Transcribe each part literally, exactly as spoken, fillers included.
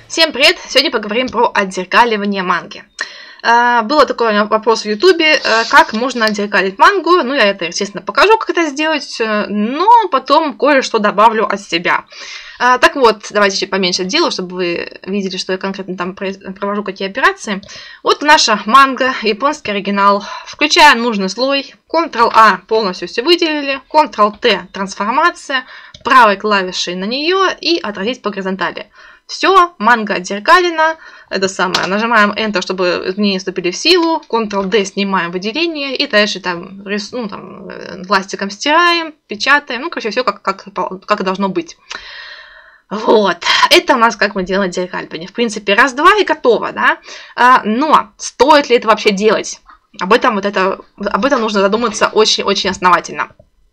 Всем привет! Сегодня поговорим про отзеркаливание манги. А, было такой вопрос в ютубе, как можно отзеркалить мангу. Ну, я это, естественно, покажу, как это сделать, но потом кое-что добавлю от себя. А, так вот, давайте чуть поменьше делаю, чтобы вы видели, что я конкретно там провожу, какие операции. Вот наша манга, японский оригинал. Включая нужный слой, контрол-А полностью все выделили, контрол-Т трансформация, правой клавишей на нее и отразить по горизонтали. Все, манга отзеркалена, это самое, нажимаем Enter, чтобы изменения вступили в силу, контрол-D снимаем выделение, и дальше там, ну, там пластиком стираем, печатаем, ну, короче, все как, как, как должно быть. Вот, это у нас как мы делаем отзеркаливание. В принципе, раз-два и готово, да, а, но стоит ли это вообще делать? Об этом, вот это, об этом нужно задуматься очень-очень основательно.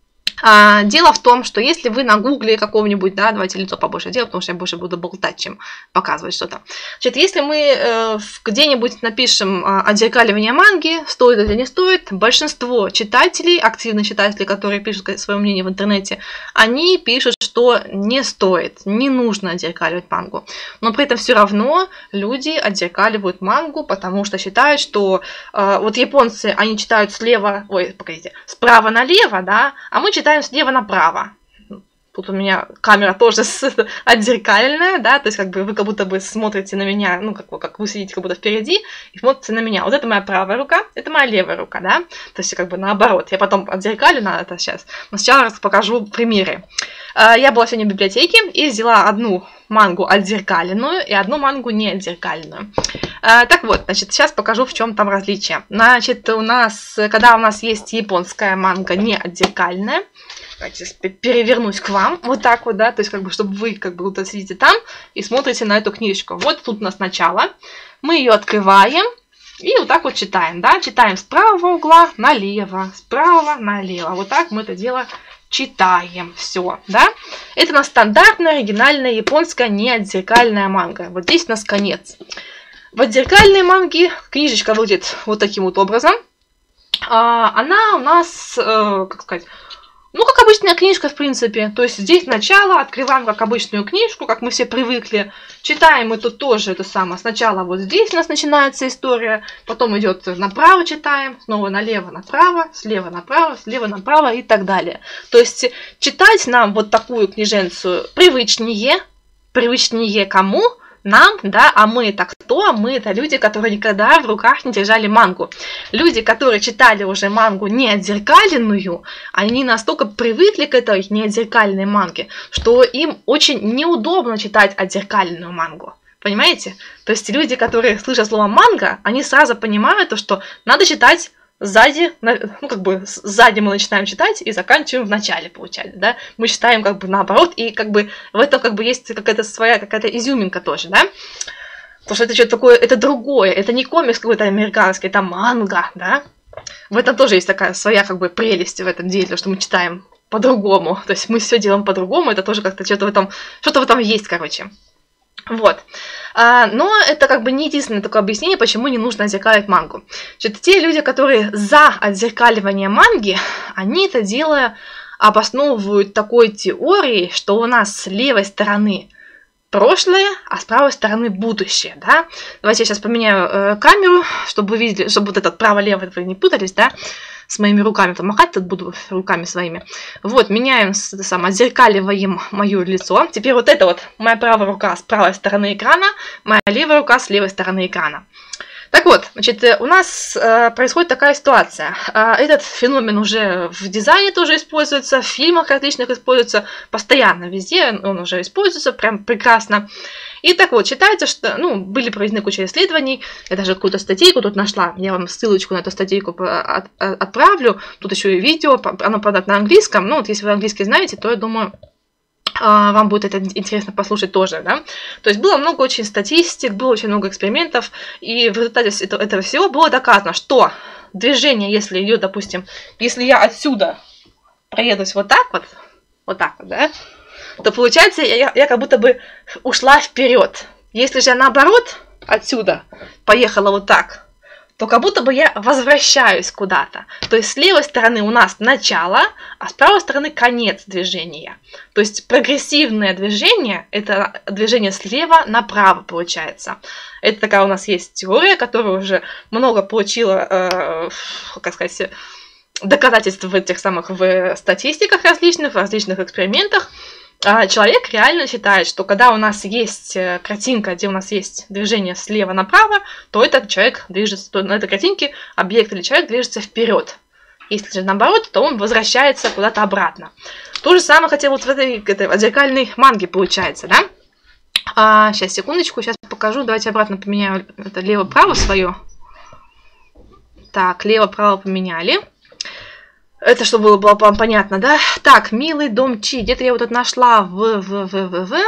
А, дело в том, что если вы на гугле какого-нибудь, да, давайте лицо побольше делать, потому что я больше буду болтать, чем показывать что-то. Значит, если мы э, где-нибудь напишем э, отзеркаливание манги, стоит или не стоит, большинство читателей, активных читателей, которые пишут свое мнение в интернете, они пишут, что не стоит, не нужно отзеркаливать мангу. Но при этом все равно люди отзеркаливают мангу, потому что считают, что э, вот японцы, они читают слева, ой, погодите, справа налево, да, а мы читаем слева направо. Тут у меня камера тоже отзеркальная, да, то есть как бы вы как будто бы смотрите на меня, ну, как, как вы сидите как будто впереди и смотрите на меня. Вот это моя правая рука, это моя левая рука, да, то есть как бы наоборот. Я потом отзеркалю на это сейчас, но сейчас покажу примеры. Я была сегодня в библиотеке и взяла одну мангу отзеркаленную и одну мангу не отзеркаленную. Так вот, значит, сейчас покажу, в чем там различие. Значит, у нас, когда у нас есть японская манга не отзеркальная, давайте перевернусь к вам, вот так вот, да, то есть как бы, чтобы вы как бы вот сидите там и смотрите на эту книжку. Вот тут у нас начало, мы ее открываем и вот так вот читаем, да, читаем с правого угла налево, справа налево, вот так мы это дело читаем, все, да. Это у нас стандартная, оригинальная, японская, неотзеркальная манга. Вот здесь у нас конец. В отзеркальной манге книжечка выглядит вот таким вот образом. А, она у нас, э, как сказать, ну, как обычная книжка, в принципе. То есть здесь начало, открываем как обычную книжку, как мы все привыкли. Читаем мы тут тоже это самое. Сначала вот здесь у нас начинается история, потом идет направо читаем, снова налево, направо, слева направо, слева направо и так далее. То есть читать нам вот такую книженцию привычнее, привычнее кому? Нам, да, а мы это кто? Мы это люди, которые никогда в руках не держали мангу. Люди, которые читали уже мангу не отзеркаленную, они настолько привыкли к этой неотзеркаленной манге, что им очень неудобно читать отзеркаленную мангу. Понимаете? То есть люди, которые слышат слово манга, они сразу понимают, что надо читать сзади, ну как бы сзади мы начинаем читать и заканчиваем в начале, получается, да, мы читаем как бы наоборот, и как бы в этом как бы есть какая-то своя, какая-то изюминка тоже, да, потому что это что-то такое, это другое, это не комикс какой-то американский, это манга, да, в этом тоже есть такая своя как бы прелесть в этом деле, что мы читаем по-другому, то есть мы все делаем по-другому, это тоже как-то что-то в этом, что-то в этом есть, короче. Вот. А, но это как бы не единственное такое объяснение, почему не нужно отзеркаливать мангу. Значит, те люди, которые за отзеркаливание манги, они это дело обосновывают такой теорией, что у нас с левой стороны прошлое, а с правой стороны будущее, да. Давайте я сейчас поменяю э, камеру, чтобы вы видели, чтобы вот этот право-лево вы не путались, да. С моими руками, там махать тут буду руками своими. Вот, меняем, это самое, отзеркаливаем мое лицо. Теперь вот это вот моя правая рука с правой стороны экрана, моя левая рука с левой стороны экрана. Так вот, значит, у нас э, происходит такая ситуация. Э, этот феномен уже в дизайне тоже используется, в фильмах различных используется, постоянно везде он уже используется, прям прекрасно. И так вот, считается, что, ну, были проведены куча исследований, я даже какую-то статейку тут нашла, я вам ссылочку на эту статейку от, от, отправлю, тут еще и видео, оно, правда, на английском, ну, вот если вы английский знаете, то, я думаю, вам будет это интересно послушать тоже, да. То есть было много очень статистик, было очень много экспериментов, и в результате этого, этого всего было доказано, что движение, если идет, допустим, если я отсюда проедусь вот так вот, вот так вот, да, то получается, я, я как будто бы ушла вперед. Если же я наоборот отсюда поехала вот так, то как будто бы я возвращаюсь куда-то. То есть с левой стороны у нас начало, а с правой стороны конец движения. То есть прогрессивное движение – это движение слева направо получается. Это такая у нас есть теория, которая уже много получила, э, как сказать, доказательств в этих самых в статистиках различных, в различных экспериментах. Человек реально считает, что когда у нас есть картинка, где у нас есть движение слева направо, то этот человек движется, то на этой картинке объект или человек движется вперед. Если же наоборот, то он возвращается куда-то обратно. То же самое хотя вот в этой, этой зеркальной манге получается, да? А, сейчас, секундочку, сейчас покажу. Давайте обратно поменяю это лево-право свое. Так, лево-право поменяли. Это чтобы было, было понятно, да? Так, милый дом Чи. Где-то я его тут нашла в, в, в, в, в.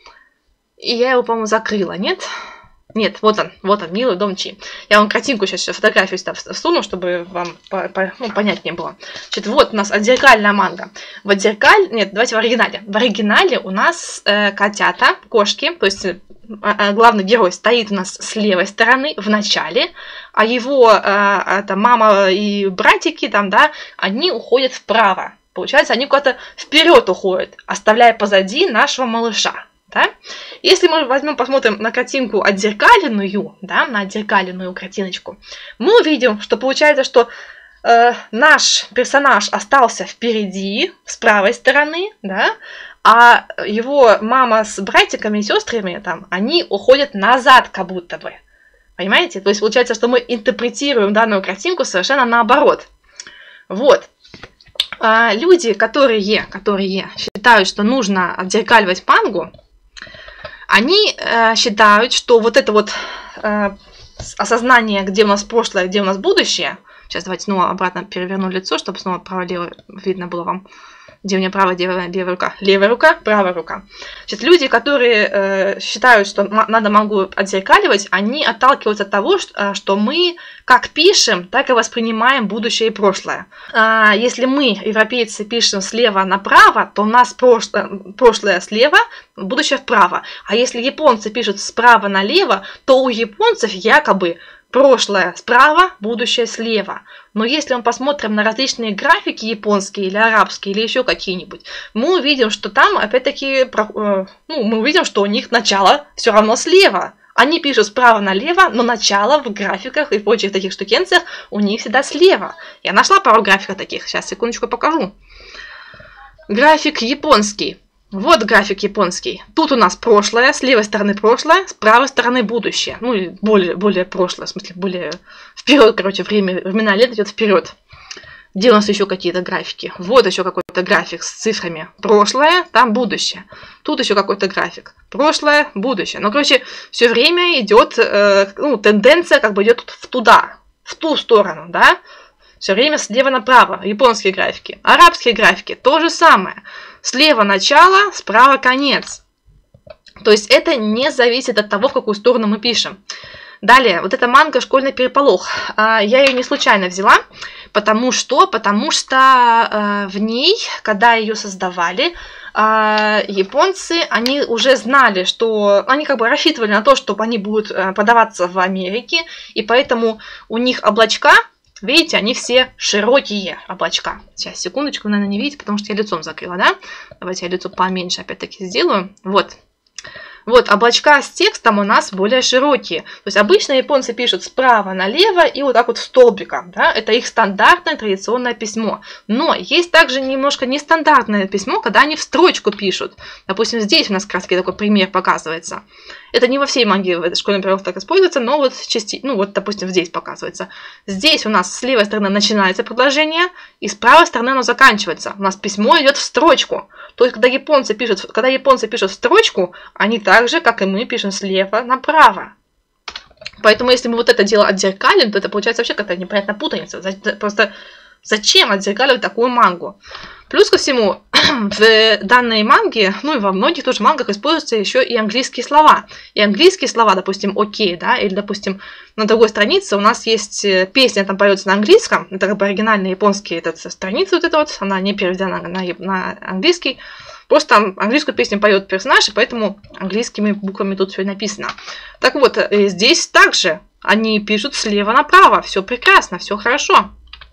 И я его, по-моему, закрыла, нет? Нет, вот он, вот он, милый дом Чи. Я вам картинку сейчас, фотографию сюда всуну, чтобы вам по, по, ну, понятнее было. Значит, вот у нас отзеркальная манга. В отзеркаль... Нет, давайте в оригинале. В оригинале у нас э, котята, кошки, то есть э, главный герой стоит у нас с левой стороны в начале, а его э, это мама и братики там, да, они уходят вправо. Получается, они куда-то вперед уходят, оставляя позади нашего малыша. Да? Если мы возьмем, посмотрим на картинку отзеркаленную, да, на отзеркаленную картиночку, мы увидим, что получается, что э, наш персонаж остался впереди, с правой стороны, да, а его мама с братиками и сестрами, там, они уходят назад как будто бы. Понимаете? То есть получается, что мы интерпретируем данную картинку совершенно наоборот. Вот. А люди, которые, которые считают, что нужно отзеркаливать мангу, они э, считают, что вот это вот э, осознание, где у нас прошлое, где у нас будущее. Сейчас давайте снова обратно переверну лицо, чтобы снова право-лево видно было вам. Где у меня правая, левая, левая рука. Левая рука, правая рука. Значит, люди, которые э, считают, что надо мангу отзеркаливать, они отталкиваются от того, что, что мы как пишем, так и воспринимаем будущее и прошлое. А если мы, европейцы, пишем слева направо, то у нас прошлое, прошлое слева, будущее вправо. А если японцы пишут справа налево, то у японцев якобы прошлое справа, будущее слева. Но если мы посмотрим на различные графики японские или арабские, или еще какие-нибудь, мы увидим, что там, опять-таки, ну, мы увидим, что у них начало все равно слева. Они пишут справа налево, но начало в графиках и прочих таких штукенциях у них всегда слева. Я нашла пару графиков таких. Сейчас, секундочку, покажу. График японский. Вот график японский. Тут у нас прошлое, с левой стороны прошлое, с правой стороны будущее. Ну, или более, более прошлое, в смысле, более вперед, короче, время, времена лет идет вперед. Где у нас еще какие-то графики? Вот еще какой-то график с цифрами. Прошлое, там будущее. Тут еще какой-то график. Прошлое, будущее. Ну, короче, все время идет, э, ну, тенденция как бы идет в туда, в ту сторону, да? Все время слева направо. Японские графики. Арабские графики. То же самое. Слева начало, справа конец. То есть это не зависит от того, в какую сторону мы пишем. Далее, вот эта манга «Школьный переполох». Я ее не случайно взяла. Потому что? Потому что в ней, когда ее создавали, японцы, они уже знали, что они как бы рассчитывали на то, что они будут продаваться в Америке. И поэтому у них облачка, видите, они все широкие облачка. Сейчас, секундочку, вы, наверное, не видите, потому что я лицом закрыла, да? Давайте я лицо поменьше опять-таки сделаю. Вот. Вот, облачка с текстом у нас более широкие. То есть обычно японцы пишут справа налево и вот так вот столбиком, да? Это их стандартное традиционное письмо. Но есть также немножко нестандартное письмо, когда они в строчку пишут. Допустим, здесь у нас как раз такой пример показывается. Это не во всей манге в школьном переводе так используется, но вот части, ну вот, допустим, здесь показывается. Здесь у нас с левой стороны начинается предложение, и с правой стороны оно заканчивается. У нас письмо идет в строчку. То есть, когда японцы пишут, когда японцы пишут в строчку, они так же, как и мы, пишем слева направо. Поэтому, если мы вот это дело отзеркалим, то это получается вообще какая-то непонятная путаница. Просто зачем отзеркаливать такую мангу? Плюс ко всему, в данной манге, ну и во многих тоже мангах используются еще и английские слова. И английские слова, допустим, окей, да, или, допустим, на другой странице у нас есть песня, там поется на английском, это как бы оригинальные японские это, страницы вот эта вот, она не переведена на, на, на английский, просто там английскую песню поет персонаж, и поэтому английскими буквами тут все написано. Так вот, здесь также они пишут слева направо. Все прекрасно, все хорошо.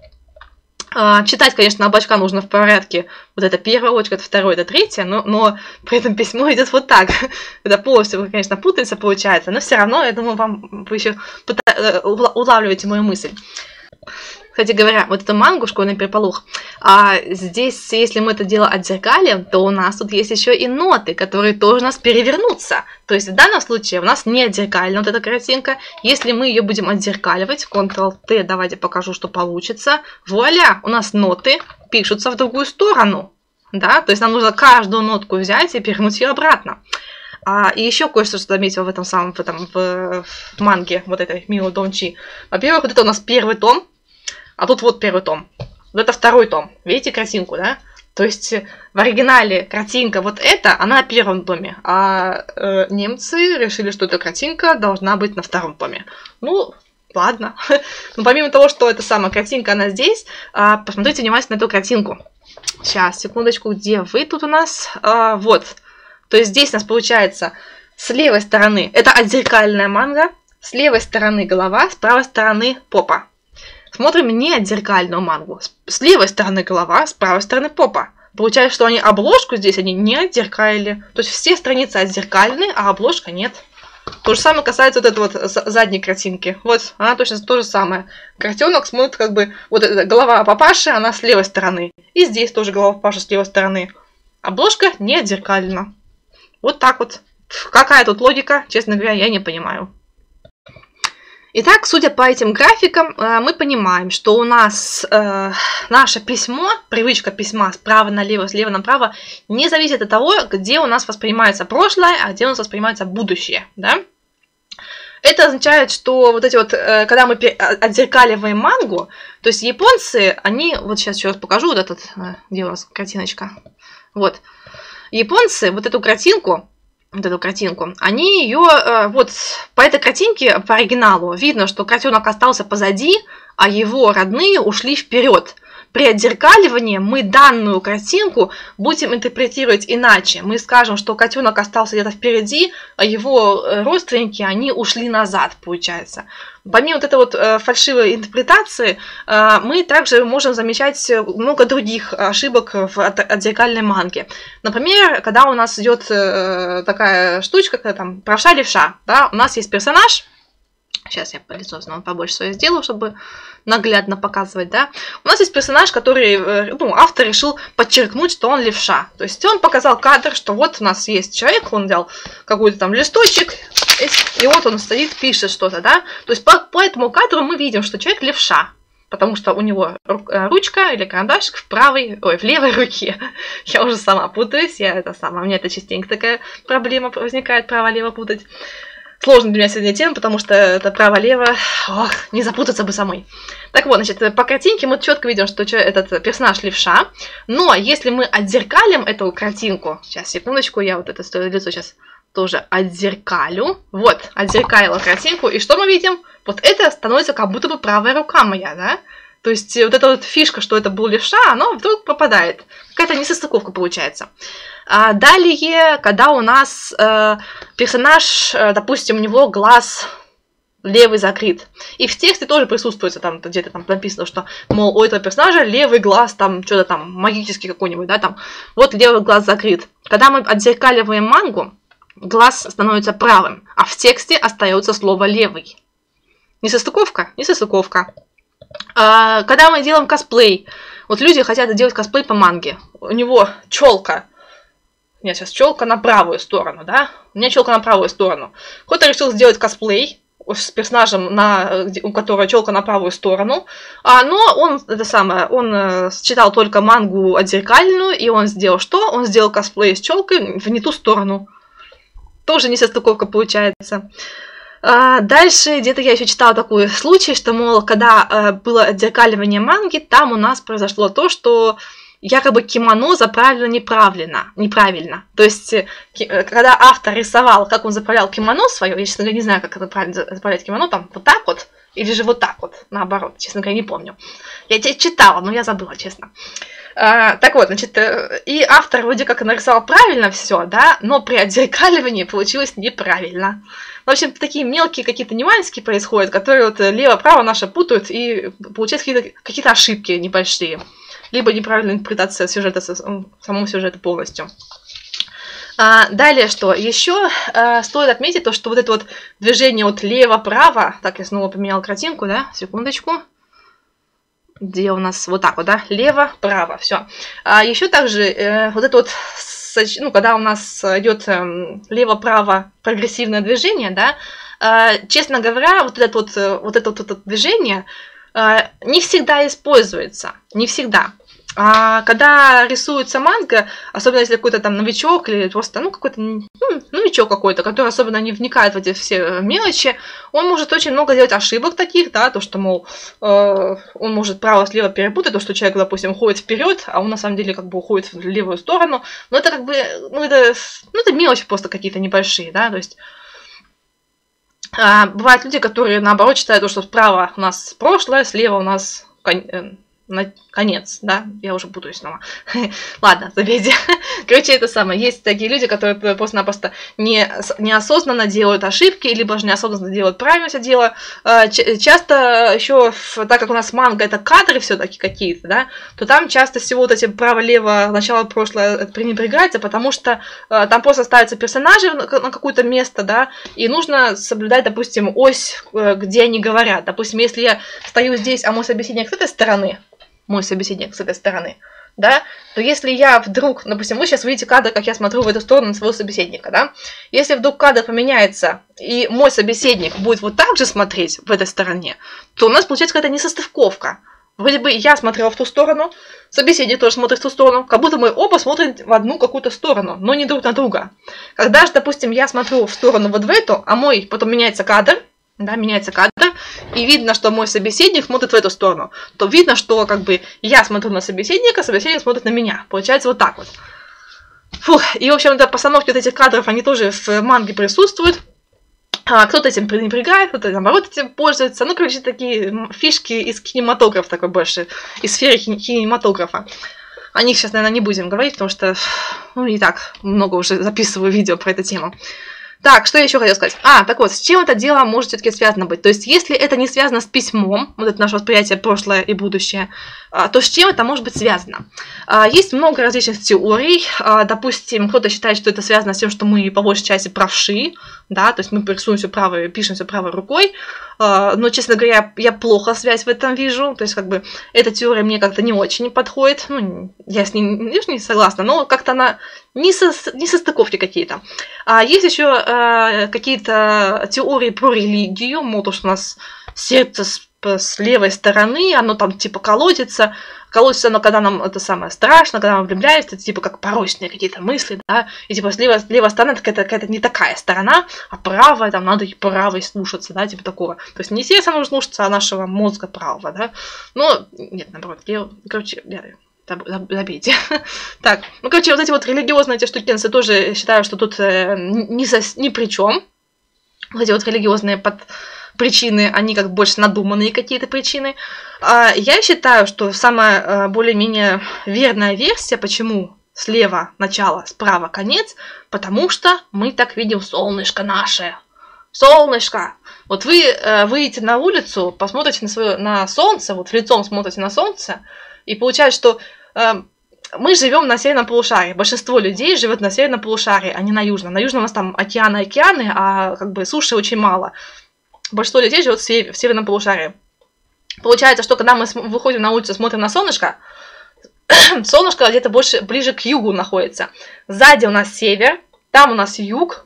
А, читать, конечно, облачка нужно в порядке. Вот это первая облачко, это второе, это третье, но, но при этом письмо идет вот так. Это полностью, конечно, путается получается, но все равно, я думаю, вам вы еще улавливаете мою мысль. Кстати говоря, вот эту мангу «Школьный переполох», а здесь, если мы это дело отзеркалим, то у нас тут есть еще и ноты, которые тоже у нас перевернутся. То есть в данном случае у нас не отзеркалена вот эта картинка. Если мы ее будем отзеркаливать, контрол тэ, давайте покажу, что получится. Вуаля, у нас ноты пишутся в другую сторону. Да? То есть нам нужно каждую нотку взять и перевернуть ее обратно. А, и еще кое-что, что заметила в этом самом, в, этом, в, в манге, вот этой Мио Дончи. Во-первых, вот это у нас первый том. А тут вот первый том. Вот это второй том. Видите картинку, да? То есть в оригинале картинка вот эта, она на первом томе. А э, немцы решили, что эта картинка должна быть на втором томе. Ну, ладно. Но помимо того, что эта самая картинка, она здесь, э, посмотрите внимательно на эту картинку. Сейчас, секундочку, где вы тут у нас? Э, вот. То есть здесь у нас получается с левой стороны, это отзеркальная манга, с левой стороны голова, с правой стороны попа. Смотрим не отзеркальную мангу. С левой стороны голова, с правой стороны попа. Получается, что они обложку здесь они не отзеркалили. То есть все страницы отзеркальны, а обложка нет. То же самое касается вот этой вот задней картинки. Вот, она точно то же самое. Котенок смотрит как бы... Вот эта голова папаши, она с левой стороны. И здесь тоже голова папаши с левой стороны. Обложка не отзеркалена. Вот так вот. Какая тут логика, честно говоря, я не понимаю. Итак, судя по этим графикам, мы понимаем, что у нас э, наше письмо, привычка письма справа налево, слева направо, не зависит от того, где у нас воспринимается прошлое, а где у нас воспринимается будущее. Да? Это означает, что вот эти вот, э, когда мы отзеркаливаем мангу, то есть японцы, они, вот сейчас еще раз покажу, вот этот, э, где у нас картиночка, вот, японцы вот эту картинку, вот эту картинку, они ее, э, вот по этой картинке, по оригиналу, видно, что котенок остался позади, а его родные ушли вперед. При отзеркаливании мы данную картинку будем интерпретировать иначе. Мы скажем, что котенок остался где-то впереди, а его родственники, они ушли назад, получается. Помимо вот этой вот э, фальшивой интерпретации, э, мы также можем замечать много других ошибок в отзеркальной манге. Например, когда у нас идет э, такая штучка, когда там правша-левша, да, у нас есть персонаж. Сейчас я по лицу снова побольше свое сделаю, чтобы наглядно показывать, да. У нас есть персонаж, который, ну, автор решил подчеркнуть, что он левша. То есть он показал кадр, что вот у нас есть человек, он взял какой-то там листочек, и вот он стоит, пишет что-то, да. То есть по, по этому кадру мы видим, что человек левша, потому что у него ручка или карандашик в правой, ой, в левой руке. Я уже сама путаюсь, я это сама, у меня это частенько такая проблема возникает, право-лево путать. Сложная для меня сегодня тема, потому что это право-лево, ох, не запутаться бы самой. Так вот, значит, по картинке мы четко видим, что этот персонаж левша, но если мы отзеркалим эту картинку, сейчас, секундочку, я вот это лицо сейчас тоже отзеркалю, вот, отзеркалила картинку, и что мы видим? Вот это становится как будто бы правая рука моя, да? То есть вот эта вот фишка, что это был левша, она вдруг пропадает. Какая-то несостыковка получается. А далее, когда у нас э, персонаж, э, допустим, у него глаз левый закрыт. И в тексте тоже присутствует, там где-то там написано, что, мол, у этого персонажа левый глаз, там, что-то там, магический какой-нибудь, да, там, вот левый глаз закрыт. Когда мы отзеркаливаем мангу, глаз становится правым, а в тексте остается слово левый. Несостыковка? Несостыковка. А, когда мы делаем косплей, вот люди хотят делать косплей по манге, у него челка, у меня сейчас челка на правую сторону, да, у меня челка на правую сторону. Кто-то решил сделать косплей с персонажем, на, у которого челка на правую сторону, а, но он, это самое, он э, читал только мангу отзеркальную, и он сделал что? Он сделал косплей с челкой в не ту сторону. Тоже несостыковка получается. А, дальше где-то я еще читала такой случай, что, мол, когда э, было отзеркаливание манги, там у нас произошло то, что якобы кимоно заправлено неправильно. неправильно. То есть, когда автор рисовал, как он заправлял кимоно свое, я, честно говоря, не знаю, как это правильно заправлять кимоно, там вот так вот, или же вот так вот, наоборот, честно говоря, не помню. Я тебя читала, но я забыла, честно. А, так вот, значит, и автор вроде как нарисовал правильно все, да, но при отзеркаливании получилось неправильно. В общем, такие мелкие какие-то нюансики происходят, которые вот лево-право наше путают, и получаются какие-то какие ошибки небольшие. Либо неправильная интерпретация сюжета, самого сюжета полностью. А, далее что? Еще а, стоит отметить то, что вот это вот движение вот лево-право, так, я снова поменяла картинку, да, секундочку. Где у нас вот так вот, да, лево-право, все. А еще также э, вот это вот, ну, когда у нас идет э, лево-право прогрессивное движение, да, э, честно говоря, вот это вот, вот это вот, вот движение э, не всегда используется, не всегда. А когда рисуется манга, особенно если какой-то там новичок или просто, ну, какой-то, ну, новичок какой-то, который особенно не вникает в эти все мелочи, он может очень много делать ошибок таких, да, то, что, мол, э, он может право-слева перепутать, то, что человек, допустим, уходит вперед, а он на самом деле как бы уходит в левую сторону, но это как бы, ну, это, ну, это мелочи просто какие-то небольшие, да, то есть э, бывают люди, которые, наоборот, считают, что справа у нас прошлое, слева у нас на конец, да, я уже путаюсь снова. Ладно, забейте. Короче, это самое. Есть такие люди, которые просто-напросто не, неосознанно делают ошибки, либо же неосознанно делают правильно все дело. Часто еще, так как у нас манга это кадры все-таки какие-то, да, то там часто всего вот эти право-лево, начало, прошлое пренебрегается, потому что там просто ставятся персонажи на какое-то место, да, и нужно соблюдать, допустим, ось, где они говорят. Допустим, если я стою здесь, а мой собеседник с этой стороны, мой собеседник с этой стороны, да, то если я вдруг, допустим, вы сейчас видите кадр, как я смотрю в эту сторону на своего собеседника, да, если вдруг кадр поменяется, и мой собеседник будет вот так же смотреть в этой стороне, то у нас получается какая-то несостыковка. Вроде бы я смотрела в ту сторону, собеседник тоже смотрит в ту сторону, как будто мы оба смотрим в одну какую-то сторону, но не друг на друга. Когда же, допустим, я смотрю в сторону вот в эту, а мой потом меняется кадр, да, меняется кадр, и видно, что мой собеседник смотрит в эту сторону, то видно, что как бы я смотрю на собеседника, собеседник смотрит на меня. Получается вот так вот. Фух, и, в общем-то, постановки вот этих кадров, они тоже в манге присутствуют. А, кто-то этим пренебрегает, кто-то, наоборот, этим пользуется. Ну, короче, такие фишки из кинематографа такой больше, из сферы кинематографа. О них сейчас, наверное, не будем говорить, потому что, ну, не так много уже записываю видео про эту тему. Так, что я еще хотела сказать? А, так вот, с чем это дело может все-таки связано быть? То есть, если это не связано с письмом, вот это наше восприятие прошлое и будущее, то с чем это может быть связано? Есть много различных теорий. Допустим, кто-то считает, что это связано с тем, что мы по большей части правши, да, то есть мы рисуем все правой, пишем все правой рукой. Но, честно говоря, я плохо связь в этом вижу. То есть, как бы, эта теория мне как-то не очень подходит. Ну, я с ней не согласна, но как-то она не, со, не состыковки какие-то. А есть еще э, какие-то теории про религию, мол, то, что у нас сердце с, с левой стороны, оно там типа колотится. Колотится оно, когда нам это самое страшно, когда мы влюбляемся, это типа как порочные какие-то мысли, да, и типа левая, левая сторона какая-то, какая-то не такая сторона, а правая, там надо и правой слушаться, да, типа такого. То есть не сердца нужно слушаться, а нашего мозга правого, да. Но, нет, наоборот, я, короче, я... забейте. Так, ну, короче, вот эти вот религиозные эти штукенцы тоже считаю, что тут э, ни, со, ни при чем. Вот эти вот религиозные под причины, они как больше надуманные какие-то причины. А я считаю, что самая э, более-менее верная версия, почему слева начало, справа конец, потому что мы так видим солнышко наше. Солнышко! Вот вы э, выйдете на улицу, посмотрите на, свое, на солнце, вот лицом смотрите на солнце, и получается, что э, мы живем на северном полушарии. Большинство людей живет на северном полушарии, а не на южном. На южном у нас там океаны, океаны, а как бы суши очень мало. Большинство людей живет в, север, в северном полушарии. Получается, что когда мы выходим на улицу, смотрим на солнышко, солнышко где-то больше ближе к югу находится. Сзади у нас север, там у нас юг,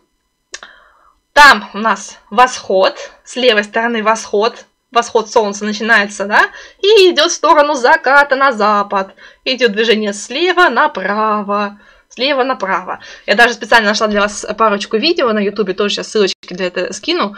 там у нас восход, с левой стороны восход. Восход солнца начинается, да, и идет в сторону заката на запад. Идет движение слева направо, слева направо. Я даже специально нашла для вас парочку видео на ютубе, тоже сейчас ссылочки для этого скину.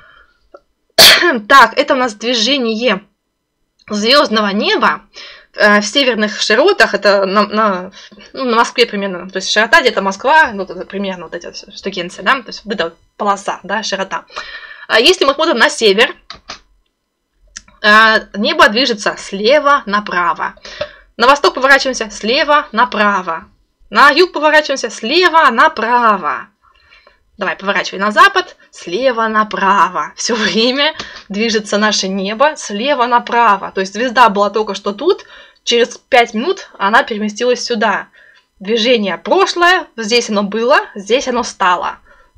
Так, это у нас движение звездного неба в северных широтах, это на, на, ну, на Москве примерно, то есть широта где-то Москва, ну, это примерно вот эти вот штукенцы, да, то есть вот эта вот полоса, да, широта. А если мы смотрим на север, небо движется слева направо. На восток поворачиваемся слева направо. На юг поворачиваемся слева направо. Давай, поворачивай на запад, слева направо. Все время движется наше небо слева направо. То есть звезда была только что тут, через пять минут она переместилась сюда. Движение прошлое, здесь оно было, здесь оно стало.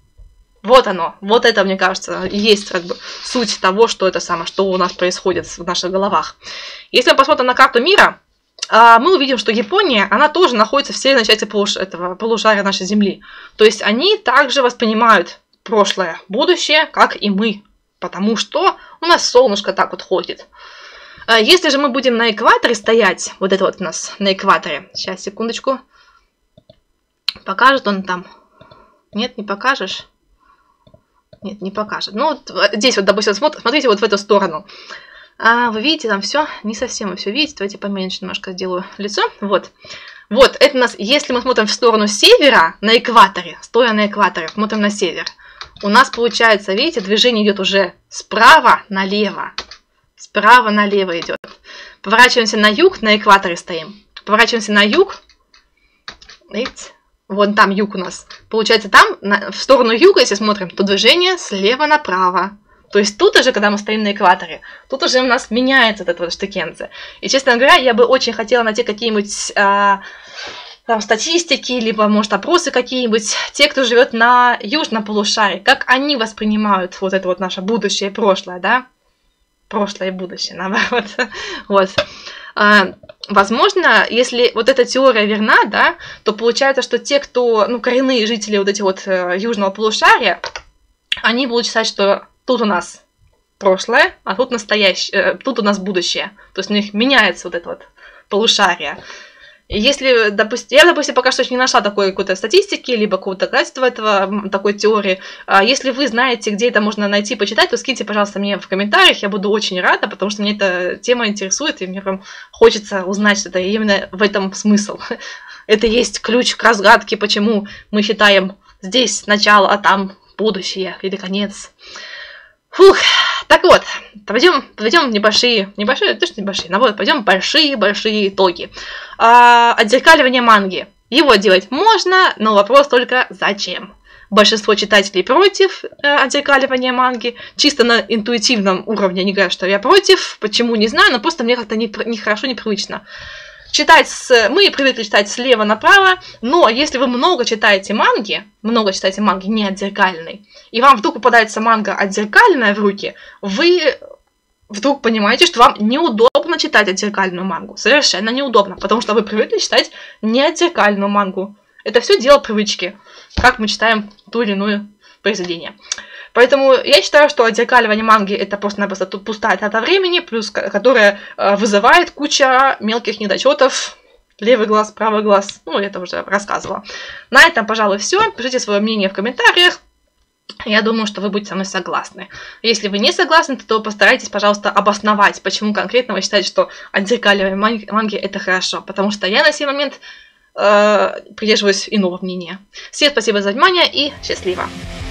Вот оно, вот это, мне кажется, есть как бы суть того, что это самое, что у нас происходит в наших головах. Если мы посмотрим на карту мира, мы увидим, что Япония, она тоже находится в северной части полуш... этого полушария нашей Земли. То есть они также воспринимают прошлое, будущее, как и мы. Потому что у нас солнышко так вот ходит. Если же мы будем на экваторе стоять, вот это вот у нас на экваторе. Сейчас, секундочку. Покажет он там? Нет, не покажешь? Нет, не покажет. Ну, вот здесь вот, допустим, смотрите вот в эту сторону. А, вы видите, там все не совсем вы все видите. Давайте поменьше немножко сделаю лицо. Вот. Вот, это у нас, если мы смотрим в сторону севера, на экваторе, стоя на экваторе, смотрим на север, у нас получается, видите, движение идет уже справа налево. Справа налево идет. Поворачиваемся на юг, на экваторе стоим. Поворачиваемся на юг. Видите? Вон там юг у нас. Получается, там, на, в сторону юга, если смотрим, то движение слева направо. То есть тут уже, когда мы стоим на экваторе, тут уже у нас меняется вот это вот штукенце. И, честно говоря, я бы очень хотела найти какие-нибудь а, там, статистики, либо, может, опросы какие-нибудь, те, кто живет на южном полушарии, как они воспринимают вот это вот наше будущее и прошлое, да? Прошлое и будущее, наоборот. Вот. А, возможно, если вот эта теория верна, да, то получается, что те, кто, ну, коренные жители вот этих вот э, южного полушария, они будут считать, что тут у нас прошлое, а тут настоящее, э, тут у нас будущее. То есть у них меняется вот это вот полушарие. И если, допустим, я, допустим, пока что не нашла такой какой-то статистики, либо какого-то доказательства этого, такой теории. А если вы знаете, где это можно найти, почитать, то скиньте, пожалуйста, мне в комментариях, я буду очень рада, потому что мне эта тема интересует, и мне прям хочется узнать, что это именно в этом смысл. Это есть ключ к разгадке, почему мы считаем здесь начало, а там будущее или конец. Фух, так вот, пойдем, пойдем небольшие, небольшие, точно небольшие, но вот, пойдем большие-большие итоги. А, отзеркаливание манги. Его делать можно, но вопрос только зачем. Большинство читателей против э, отзеркаливания манги. Чисто на интуитивном уровне они говорят, что я против. Почему, не знаю, но просто мне как-то нехорошо, непривычно. Читать с... Мы привыкли читать слева направо, но если вы много читаете манги, много читаете манги не отзеркальной, и вам вдруг попадается манга отзеркальная в руки, вы вдруг понимаете, что вам неудобно читать отзеркальную мангу. Совершенно неудобно, потому что вы привыкли читать не отзеркальную мангу. Это все дело привычки, как мы читаем ту или иную произведение. Поэтому я считаю, что отзеркаливание манги это просто-напросто пустая трата времени, плюс которая вызывает куча мелких недочетов. Левый глаз, правый глаз. Ну, я это уже рассказывала. На этом, пожалуй, все. Пишите свое мнение в комментариях. Я думаю, что вы будете со мной согласны. Если вы не согласны, то постарайтесь, пожалуйста, обосновать, почему конкретно вы считаете, что отзеркаливание манги, манги это хорошо. Потому что я на сей момент э, придерживаюсь иного мнения. Всем спасибо за внимание и счастливо!